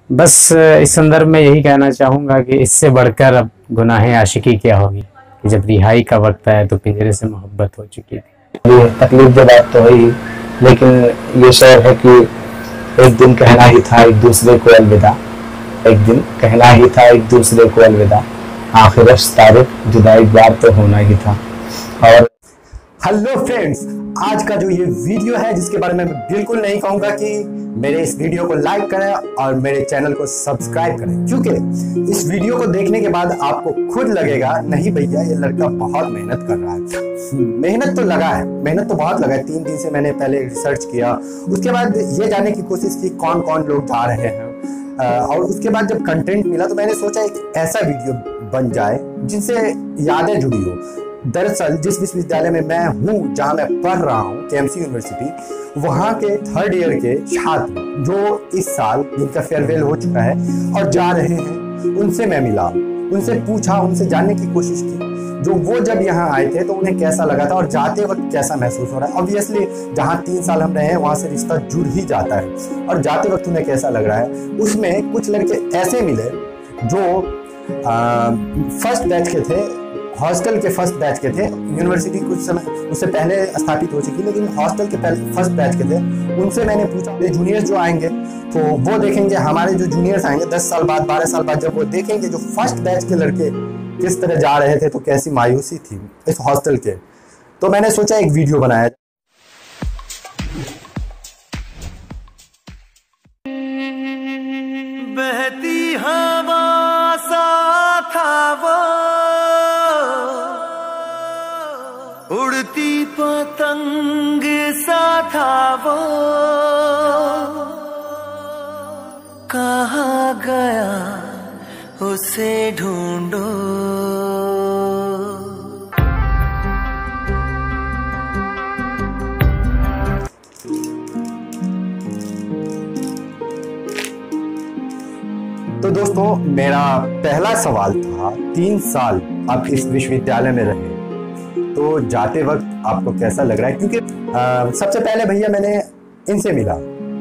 बस इस संदर्भ में यही कहना चाहूँगा कि इससे बढ़कर अब गुनाहे आशिकी क्या होगी कि जब रिहाई का वक्त आया तो पिंजरे से मोहब्बत हो चुकी थी। ये तकलीफ की बात तो हुई, लेकिन ये शेर है कि एक दिन कहना ही था एक दूसरे को अलविदा, एक दिन कहना ही था एक दूसरे को अलविदा, आखिर तारीख जुदाई बार तो होना ही था। और हेलो फ्रेंड्स, आज का जो ये वीडियो है जिसके बारे में मैं बिल्कुल नहीं कहूंगा कि मेरे इस वीडियो को लाइक करें और मेरे चैनल को सब्सक्राइब करें, क्योंकि इस वीडियो को देखने के बाद आपको खुद लगेगा नहीं भैया ये लड़का बहुत मेहनत कर रहा है। मेहनत तो लगा है, मेहनत तो बहुत लगा है। 3 दिन से मैंने पहले रिसर्च किया, उसके बाद ये जानने की कोशिश की कौन कौन लोग जा रहे हैं, और उसके बाद जब कंटेंट मिला तो मैंने सोचा एक ऐसा वीडियो बन जाए जिनसे यादें जुड़ी हो। दरअसल जिस विश्वविद्यालय में मैं हूँ, जहाँ मैं पढ़ रहा हूँ, केएमसी यूनिवर्सिटी, वहाँ के 3rd ईयर के छात्र जो इस साल जिनका फेयरवेल हो चुका है और जा रहे हैं, उनसे मैं मिला, उनसे पूछा, उनसे जानने की कोशिश की जो वो जब यहाँ आए थे तो उन्हें कैसा लगा था और जाते वक्त कैसा महसूस हो रहा है। ऑब्वियसली जहाँ 3 साल हम रहे हैं वहाँ से रिश्ता जुड़ ही जाता है, और जाते वक्त उन्हें कैसा लग रहा है। उसमें कुछ लड़के ऐसे मिले जो फर्स्ट बैच के थे, हॉस्टल के फर्स्ट बैच के थे। यूनिवर्सिटी कुछ समय उससे पहले स्थापित हो चुकी, लेकिन हॉस्टल के पहले फर्स्ट बैच के थे। उनसे मैंने पूछा जूनियर्स जो आएंगे तो वो देखेंगे, हमारे जो जूनियर्स आएंगे 10 साल बाद 12 साल बाद, जब वो देखेंगे जो फर्स्ट बैच के लड़के किस तरह जा रहे थे तो कैसी मायूसी थी इस हॉस्टल के। तो मैंने सोचा एक वीडियो बनाया। बहती हवा सा था वो, उड़ती पतंग सा था वो, कहाँ गया उसे ढूंढो। तो दोस्तों, मेरा पहला सवाल था, 3 साल आप इस विश्वविद्यालय में रहे तो जाते वक्त आपको कैसा लग रहा है? क्योंकि सबसे पहले भैया मैंने इनसे मिला।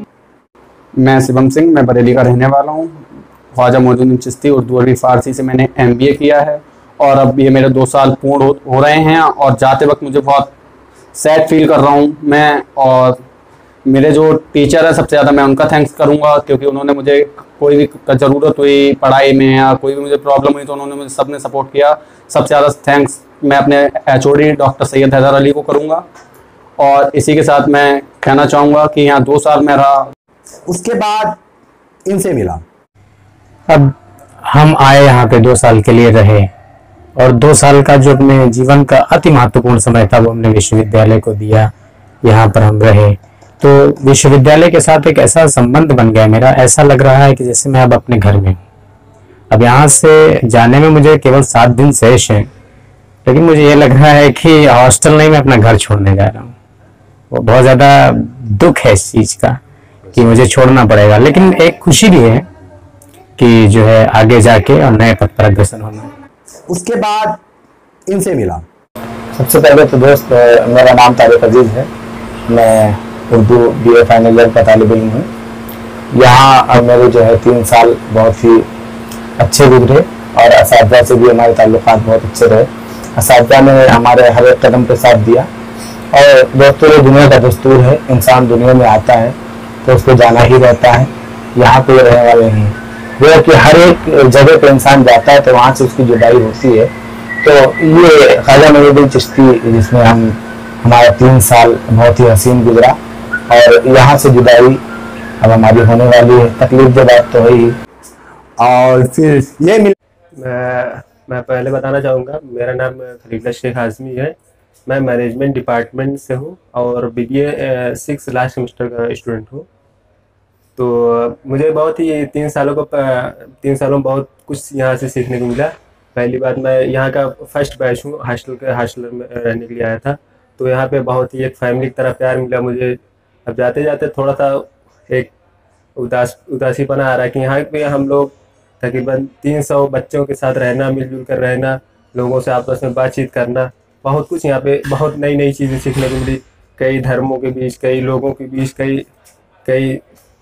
मैं शिवम सिंह, मैं बरेली का रहने वाला हूँ। ख्वाजा मोइनुद्दीन चिश्ती उर्दू अरबी फ़ारसी से मैंने MBA किया है और अब ये मेरे 2 साल पूर्ण हो रहे हैं। और जाते वक्त मुझे बहुत सैड फील कर रहा हूँ मैं, और मेरे जो टीचर है सबसे ज़्यादा मैं उनका थैंक्स करूँगा, क्योंकि उन्होंने मुझे कोई भी ज़रूरत हुई पढ़ाई में या कोई भी मुझे प्रॉब्लम हुई तो उन्होंने मुझे सबने सपोर्ट किया। सबसे ज़्यादा थैंक्स मैं अपने HOD डॉक्टर सैयद हैदर अली को करूँगा। और इसी के साथ मैं कहना चाहूँगा कि यहाँ 2 साल में रहा। उसके बाद इनसे मिला। अब हम आए यहाँ पे 2 साल के लिए रहे, और 2 साल का जो अपने जीवन का अति महत्वपूर्ण समय था वो हमने विश्वविद्यालय को दिया। यहाँ पर हम रहे तो विश्वविद्यालय के साथ एक ऐसा संबंध बन गया मेरा, ऐसा लग रहा है कि जैसे मैं अब अपने घर में। अब यहाँ से जाने में मुझे केवल 7 दिन शेष हैं, लेकिन मुझे ये लग रहा है कि हॉस्टल नहीं, मैं अपना घर छोड़ने जा रहा हूँ। वो बहुत ज़्यादा दुख है इस चीज़ का कि मुझे छोड़ना पड़ेगा, लेकिन एक खुशी भी है कि जो है आगे जाके और नए पथ पर अग्रसर होना है। उसके बाद इनसे मिला। सबसे पहले तो दोस्त, मेरा नाम तारिक अजीज है। मैं उर्दू BA फाइनल ईयर का तालिब इल्म हूँ। यहाँ अब मेरे जो है 3 साल बहुत ही अच्छे गुजरे और असातिज़ा से भी हमारे ताल्लुकात बहुत अच्छे रहे। असातिज़ा ने हमारे हर एक कदम पे साथ दिया, और दोस्तों ये दुनिया का दस्तूर है, इंसान दुनिया में आता है तो उसको जाना ही रहता है। यहाँ पे रहने वाले नहीं, वो कि हर एक जगह पे इंसान जाता है तो वहाँ से उसकी जुदाई होती है। तो ये ख्वाजा मोइनुद्दीन चिश्ती जिसमें हमारा 3 साल बहुत ही हसीन गुजरा, और यहाँ से जुदाई अब हमारी होने वाली है। तकलीफ की बात तो हुई। और फिर ये मैं पहले बताना चाहूँगा, मेरा नाम खलीफुल्लाह शेख आज़मी है। मैं मैनेजमेंट डिपार्टमेंट से हूँ और BBA 6 लास्ट सेमेस्टर का स्टूडेंट हूँ। तो मुझे बहुत ही 3 सालों में बहुत कुछ यहाँ से सीखने को मिला। पहली बात, मैं यहाँ का फर्स्ट बैच हूँ, हॉस्टल में रहने के लिए आया था। तो यहाँ पे बहुत ही एक फैमिली की तरह प्यार मिला मुझे। अब जाते जाते थोड़ा सा एक उदासीपना आ रहा है कि यहाँ पे हम लोग तकरीबन 300 बच्चों के साथ रहना, मिलजुल कर रहना, लोगों से आपस में बातचीत करना, बहुत कुछ यहाँ पे बहुत नई चीज़ें सीखने को मिली। कई धर्मों के बीच, कई लोगों के बीच, कई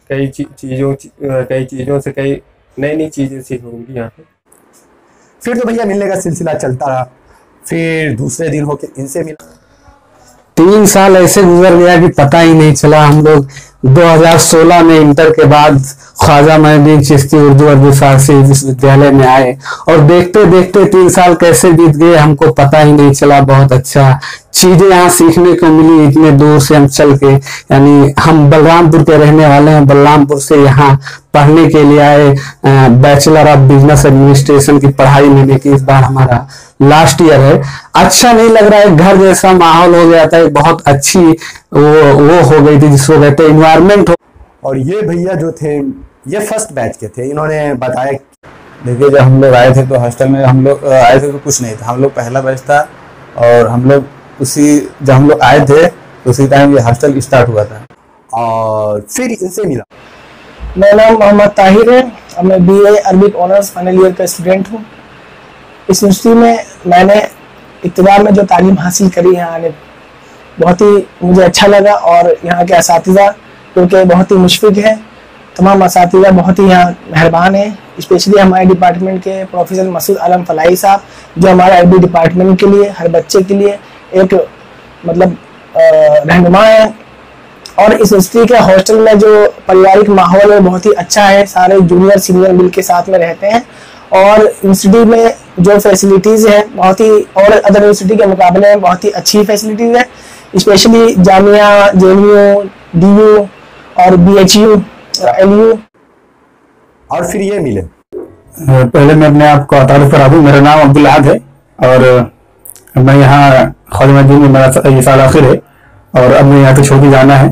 कई चीज़ों से कई नई चीज़ें सीखने को मिली यहाँ पे। फिर तो भैया मिलने का सिलसिला चलता रहा, फिर दूसरे दिन होके इनसे मिला। 3 साल ऐसे गुजर गया कि पता ही नहीं चला। हम लोग 2016 में इंटर के बाद ख्वाजा मोइनुद्दीन चिश्ती उर्दू अरबी फारसी विश्वविद्यालय में आए और देखते देखते 3 साल कैसे बीत गए हमको पता ही नहीं चला। बहुत अच्छा चीजें यहाँ सीखने को मिली, इतने दूर से हम चल के, यानी हम बलरामपुर के रहने वाले हैं, बलरामपुर से यहाँ पढ़ने के लिए आए। बैचलर ऑफ बिजनेस एडमिनिस्ट्रेशन की पढ़ाई लेने की इस बार हमारा लास्ट ईयर है। अच्छा नहीं लग रहा है, घर जैसा माहौल हो गया था, बहुत अच्छी वो हो गई थी जिसको कहते हैं इन्वायरमेंट। और ये भैया जो थे ये फर्स्ट बैच के थे, इन्होंने बताया। देखिए जब हम लोग आए थे तो हॉस्टल में हम लोग आए थे तो कुछ नहीं था, हम लोग पहला बैच था और हम लोग जब हम लोग आए थे उसी टाइम ये हॉस्टल स्टार्ट हुआ था। और फिर इनसे मिला। मेरा नाम मोहम्मद ताहिर है और मैं BA Arabic honours final year का स्टूडेंट हूँ। इस यूनिवर्सिटी में मैंने इब्तिदा में जो तालीम हासिल करी है आने बहुत ही मुझे अच्छा लगा और यहाँ के असातिज़ा क्योंकि बहुत ही मुशफ़िक़ हैं, तमाम असातिज़ा बहुत ही यहाँ मेहरबान हैं। स्पेशली हमारे डिपार्टमेंट के प्रोफेसर मसूद आलम फलाही साहब जो हमारे अरबी डिपार्टमेंट के लिए हर बच्चे के लिए एक मतलब रहनुमा है। और इस यूनिवर्सिटी के हॉस्टल में जो पारिवारिक माहौल है बहुत ही अच्छा है, सारे जूनियर सीनियर मिल के साथ में रहते हैं और यूनिवर्सिटी में जो फैसिलिटीज़ हैं बहुत ही और अदर यूनिवर्सिटी के मुकाबले में बहुत ही अच्छी फैसिलिटीज़ है। स्पेशली जामिया, JNU, DU और BHU, LU। और फिर ये मिले। पहले मैं अपने आप को तारुफ करा दूं, मेरा नाम अब्दुल अहद है और मैं यहाँ ख्वाजा मोइनुद्दीन में मेरा ये साल आखिर है और अब मैं यहाँ से छोड़ के जाना है।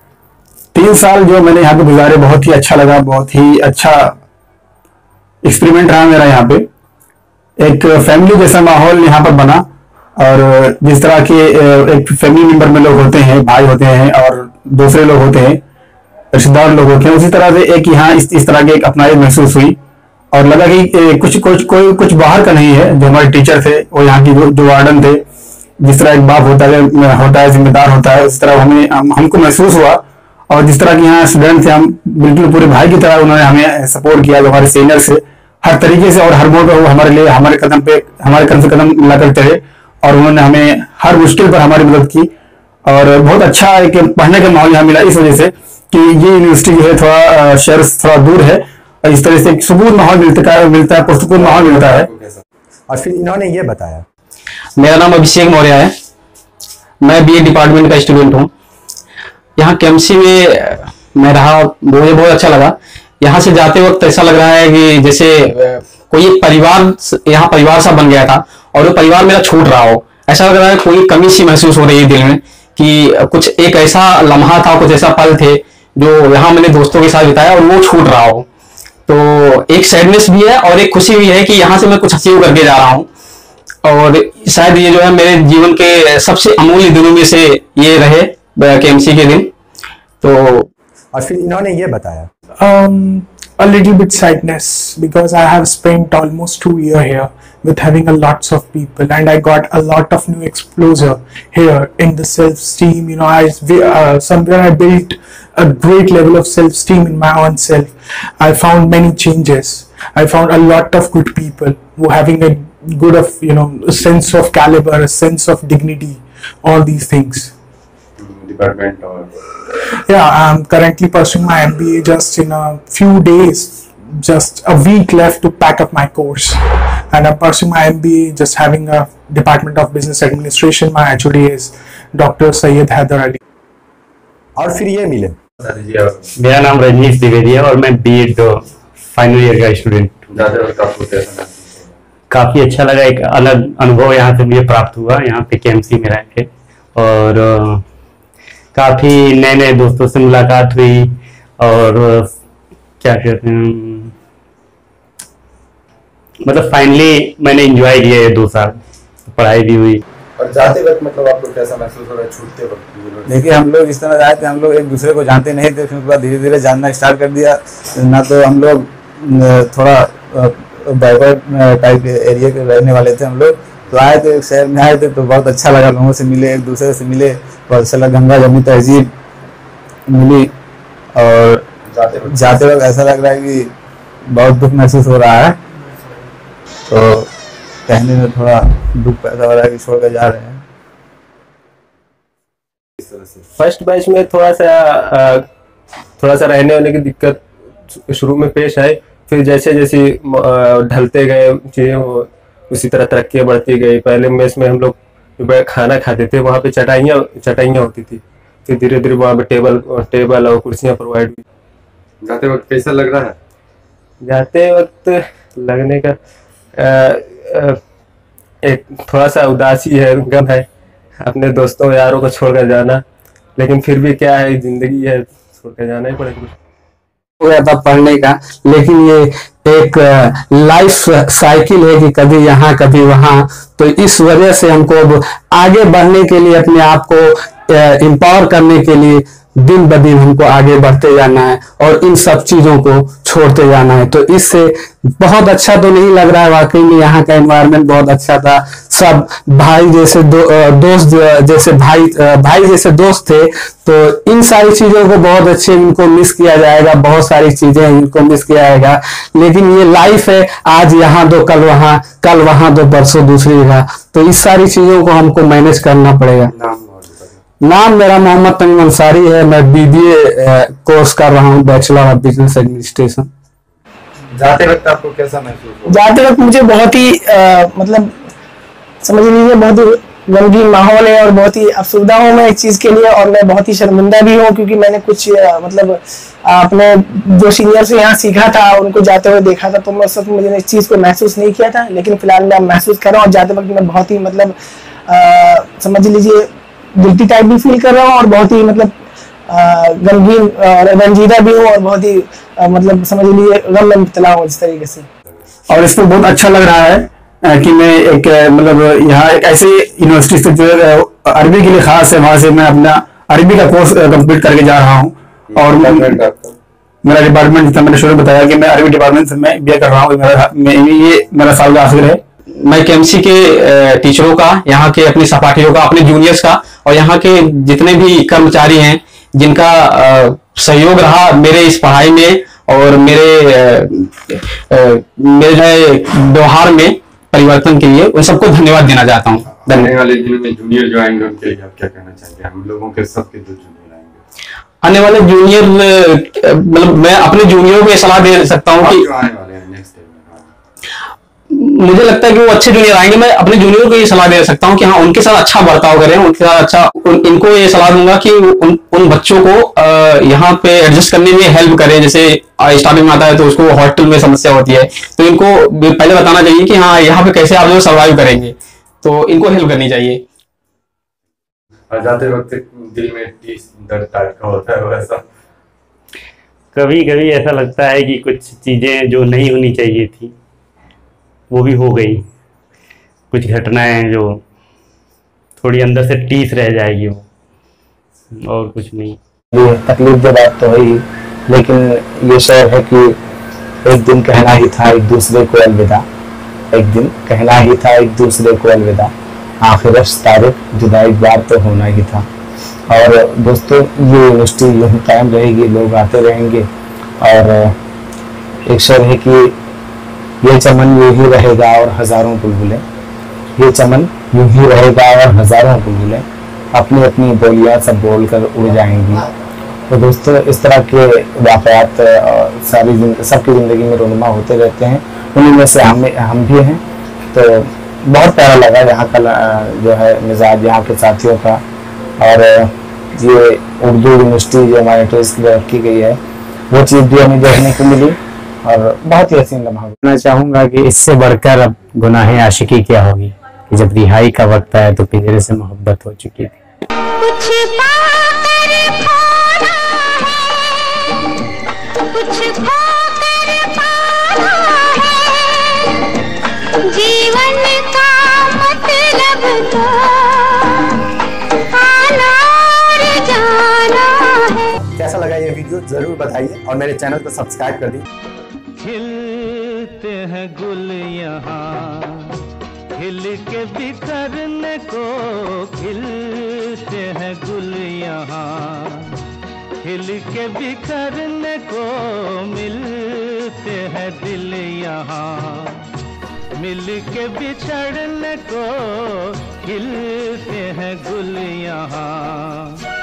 3 साल जो मैंने यहाँ पे गुजारे बहुत ही अच्छा लगा, बहुत ही अच्छा एक्सपेरिमेंट रहा मेरा यहाँ पे। एक फैमिली जैसा माहौल यहाँ पर बना और जिस तरह के एक फैमिली मेंबर में लोग होते हैं, भाई होते हैं और दूसरे लोग होते हैं, रिश्तेदार लोग होते हैं, उसी तरह से एक यहाँ इस तरह की एक अपनाई महसूस हुई और लगा कि कुछ बाहर का नहीं है। जो हमारे टीचर थे वो यहाँ की जो वार्डन थे, जिस तरह एक बाप होता है जिम्मेदार होता है, उस तरह हमको महसूस हुआ। और जिस तरह के यहाँ स्टूडेंट थे हम बिल्कुल पूरे भाई की तरह उन्होंने हमें सपोर्ट किया, जो हमारे सीनियर से हर तरीके से और हर मोड़ पर वो हमारे लिए हमारे कदम से कदम मिला करते रहे और उन्होंने हमें हर मुश्किल पर हमारी मदद की। और बहुत अच्छा एक पढ़ने का माहौल यहाँ मिला इस वजह से कि ये यूनिवर्सिटी जो है थोड़ा शहर से थोड़ा दूर है और इस तरह से एक सुकून माहौल मिलता है, पुरसुकून माहौल मिलता है। और फिर इन्होंने ये बताया। मेरा नाम अभिषेक मौर्य है, मैं BA डिपार्टमेंट का स्टूडेंट हूँ। यहाँ KMC में मैं रहा, मुझे बहुत अच्छा लगा। यहाँ से जाते वक्त ऐसा लग रहा है कि जैसे कोई एक यहाँ परिवार सा बन गया था और वो परिवार मेरा छूट रहा हो। ऐसा लग रहा है कोई कमी सी महसूस हो रही है दिल में कि कुछ एक ऐसा लम्हा था, कुछ ऐसा पल थे जो यहाँ मैंने दोस्तों के साथ बिताया और वो छूट रहा हो। तो एक सैडनेस भी है और एक खुशी भी है कि यहाँ से मैं कुछ अचीव करके जा रहा हूँ और शायद ये जो है मेरे जीवन के सबसे अमूल्य दिनों में से ये रहे KMC के दिन। तो और फिर इन्होंने ये बताया। A little bit sadness because I have spent almost 2 years here with having a lots of people and I got a lot of new exposure here in the self-esteem. You know, somewhere I built a great level of self-esteem in my own self. I found many changes. I found a lot of good people who having a good of, you know, a sense of caliber, a sense of dignity, all these things. Department or yeah, I'm currently pursuing my MBA just in a few days, just a week left to pack up my course and I'm pursuing my MBA just having a Department of Business Administration. My HOD is Dr. Syed Haider Ali. और फिर ये मिले। मेरा नाम रजनीश द्विवेदी है और मैं B.Ed final year का स्टूडेंट। काफी अच्छा लगा, एक अलग अनुभव यहाँ से मुझे प्राप्त हुआ यहाँ पे KMC में रह के और काफी नए दोस्तों से मुलाकात हुई और क्या कहते हैं, मतलब फाइनली मैंने एंजॉय किया ये 2 साल, पढ़ाई भी हुई। और जाते वक्त मतलब आपको कैसा महसूस हो रहा है छूटते वक्त? देखिए हम लोग इस तरह आए थे, हम लोग एक दूसरे को जानते नहीं थे, फिर उसके बाद धीरे धीरे जानना स्टार्ट कर दिया। ना तो हम लोग थोड़ा बैकवर्ड टाइप एरिया के रहने वाले थे हम लोग, तो आए थे शहर में आए थे तो बहुत अच्छा लगा, लोगों से मिले, एक दूसरे से मिले, बहुत अच्छा लगा, गंगा जमुनी तहजीब मिली। और जाते वक्त ऐसा लग रहा है कि बहुत दुख महसूस हो रहा है, तो कहने में थोड़ा दुख ऐसा हो रहा है कि छोड़ कर जा रहे हैं। फर्स्ट बैच में थोड़ा सा रहने होने की दिक्कत शुरू में पेश आई, फिर जैसे जैसे ढलते गए चीज़ें उसी तरह तरक्की बढ़ती गई। पहले मेस में हम लोग खाना खाते थे, वहाँ पे चटाइयाँ होती थी, फिर धीरे धीरे वहाँ पे टेबल और कुर्सियाँ प्रोवाइड हुई। जाते वक्त कैसा लग रहा है? जाते वक्त लगने का एक थोड़ा सा उदासी है, गम है, अपने दोस्तों यारों को छोड़कर जाना, लेकिन फिर भी क्या है, जिंदगी है, छोड़कर जाना ही पड़ेगा। हो गया था पढ़ने का, लेकिन ये एक लाइफ साइकिल है कि कभी यहाँ कभी वहाँ, तो इस वजह से हमको अब आगे बढ़ने के लिए, अपने आप को एम्पावर करने के लिए दिन ब दिन हमको आगे बढ़ते जाना है और इन सब चीजों को छोड़ते जाना है। तो इससे बहुत अच्छा तो नहीं लग रहा है, वाकई में यहाँ का एनवायरनमेंट बहुत अच्छा था, सब भाई जैसे दोस्त जैसे भाई जैसे दोस्त थे। तो इन सारी चीजों को बहुत अच्छे इनको मिस किया जाएगा, बहुत सारी चीजें इनको मिस किया जाएगा, लेकिन ये लाइफ है, आज यहाँ तो कल वहाँ तो परसों दूसरी जगह, तो इस सारी चीजों को हमको मैनेज करना पड़ेगा। नाम मेरा मोहम्मद तमीम अंसारी है, मैं BBA कोर्स कर रहा हूँ, बैचलर ऑफ बिजनेस एडमिनिस्ट्रेशन। जाते वक्त आपको कैसा महसूस हुआ? जाते वक्त मुझे बहुत ही मतलब समझ लीजिए बहुत ही गमगीन माहौल है और बहुत ही अफसरदा हूँ मैं इस चीज़ के लिए, और मैं बहुत ही शर्मिंदा भी हूँ क्योंकि मैंने कुछ मतलब अपने जो सीनियर से यहाँ सीखा था उनको जाते हुए देखा था, तो मैं उस वक्त मुझे इस चीज़ को महसूस नहीं किया था, लेकिन फिलहाल मैं महसूस कर रहा हूँ। और जाते वक्त मैं बहुत ही मतलब समझ लीजिए गिल्टी टाइप भी फील कर रहा हूँ और बहुत ही मतलब गमगीन और रंजीदा भी हूँ और बहुत ही मतलब समझ लीजिए गम में मुब्तला हूँ इस तरीके से। और इसमें बहुत अच्छा लग रहा है कि मैं एक मतलब यहाँ एक ऐसे यूनिवर्सिटी से जो अरबी के लिए खास है, वहां से मैं अपना अरबी का कोर्स कंप्लीट करके जा रहा हूँ। और मेरा डिपार्टमेंट, जितना मैंने शुरू में बताया कि मैं अरबी डिपार्टमेंट से मैं BA कर रहा हूँ, ये मेरा साल का आखिर है। मैं KMC के टीचरों का, यहाँ के अपने सहपाठियों का, अपने जूनियर्स का और यहाँ के जितने भी कर्मचारी हैं जिनका सहयोग रहा मेरे इस पढ़ाई में और मेरे व्यवहार में परिवर्तन के लिए, उन सबको धन्यवाद देना चाहता हूँ। आने वाले दिनों में जूनियर जो आएंगे उनके लिए आप क्या कहना चाहेंगे? हम लोगों के सबके जो जूनियर आएंगे, आने वाले जूनियर, मतलब मैं अपने जूनियरों को ये सलाह दे सकता हूँ कि आने वाले हैं नेक्स्ट टाइम, मुझे लगता है कि वो अच्छे जूनियर आएंगे। मैं अपने जूनियर को ये सलाह दे सकता हूँ कि हाँ, उनके साथ अच्छा बर्ताव करें, उनके साथ अच्छा इनको ये सलाह दूंगा कि उन बच्चों को यहाँ पे एडजस्ट करने में हेल्प करें। जैसे स्टार्टिंग में आता है तो उसको हॉस्टल में समस्या होती है, तो इनको पहले बताना चाहिए कि हाँ, यहाँ पे कैसे आप जो सर्वाइव करेंगे, तो इनको हेल्प करनी चाहिए। जाते वक्त दिल में दर्द टाइप का होता है वैसा? कभी कभी ऐसा लगता है कि कुछ चीज़ें जो नहीं होनी चाहिए थी वो भी हो गई, कुछ घटनाएं जो थोड़ी अंदर से टीस रह जाएगी वो, और कुछ नहीं। ये तकलीफ की बात तो हुई, लेकिन ये शेर है कि एक दिन कहना ही था एक दूसरे को अलविदा, एक दिन कहना ही था एक दूसरे को अलविदा, आखिर तारीख जुदा एक बार तो होना ही था। और दोस्तों, ये यूनिवर्सिटी यूं ही कायम रहेगी, लोग आते रहेंगे, और एक शेर है कि ये चमन यूं ही रहेगा और हजारों बुलबुलें, ये चमन यूं ही रहेगा और हजारों बुलबुलें अपनी अपनी बोलियां सब बोलकर उड़ जाएंगी। तो दोस्तों, इस तरह के वाक़यात सबकी ज़िंदगी में रोनुमा होते रहते हैं, उन्हीं में से हम भी हैं। तो बहुत प्यारा लगा यहाँ का जो है मिजाज यहाँ के साथियों का, और ये उर्दू यूनिवर्सिटी जो हमारे टेस्ट की रखी गई है वो चीज़ भी हमें देखने को मिली, और बहुत ही हसीन लम्हा। मैं चाहूंगा कि इससे बढ़कर अब गुनाहे आशिकी क्या होगी, कि जब रिहाई का वक्त आया तो पिंजरे से मोहब्बत हो चुकी थी। कुछ पाकर पाना है, कुछ पाकर पाना है, जीवन का मतलब तो आना और जाना है। कैसा लगा ये वीडियो जरूर बताइए और मेरे चैनल को सब्सक्राइब कर दीजिए। खिलते हैं गुल यहाँ, खिल के बिखरने को खिलते हैं गुल यहाँ, हिल के बिखरने को मिलते हैं दिल यहाँ, मिल के बिछड़ने को खिलते हैं गुल यहाँ।